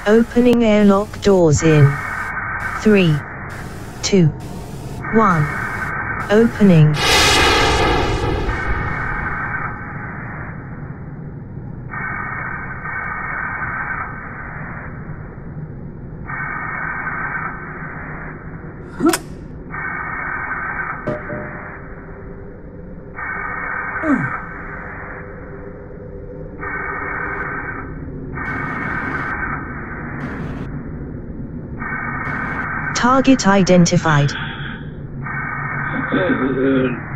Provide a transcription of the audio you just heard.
Opening airlock doors in 3, 2, 1. Opening. Target identified.